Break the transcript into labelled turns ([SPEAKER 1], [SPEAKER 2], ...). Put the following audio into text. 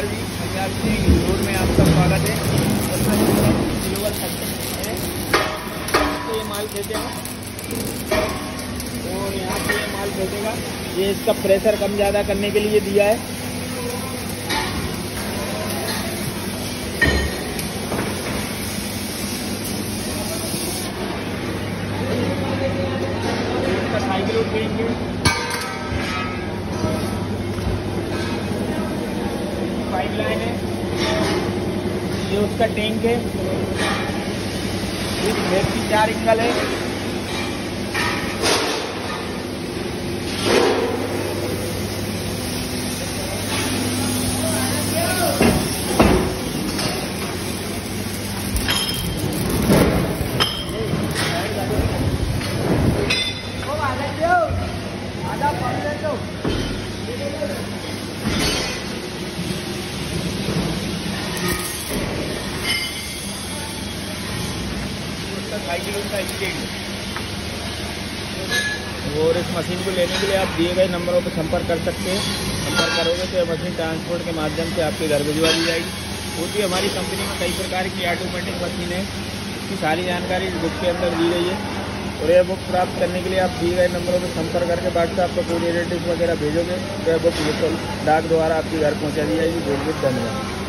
[SPEAKER 1] नमस्कार जी, पंजाब से इंदौर में आपका स्वागत है। ग्लोबल फैक्ट्री है, तो ये माल देते हैं और यहाँ से ये माल भेजेगा। ये इसका प्रेशर कम ज़्यादा करने के लिए दिया है। इसका साइकिल उठेंगे, पाइपलाइन है, ये उसका टैंक है, ये भेड़ की 4 एंगल है। साइकिल का स्टैंड। और इस मशीन को लेने के लिए आप दिए गए नंबरों पर संपर्क कर सकते हैं। संपर्क करोगे तो यह मशीन ट्रांसपोर्ट के माध्यम से आपके घर भिजवा दी जाएगी। क्योंकि हमारी कंपनी में कई प्रकार की ऑटोमेटिक मशीन है, इसकी सारी जानकारी इस बुक के अंदर दी गई है। और यह बुक प्राप्त करने के लिए आप दिए गए नंबरों पर संपर्क करके व्हाट्सएप पर कोई रिलेटिव वगैरह भेजोगे तो यह बुक बिल्कुल डाक द्वारा आपके घर पहुँचा दी जाएगी। बहुत बहुत धन्यवाद।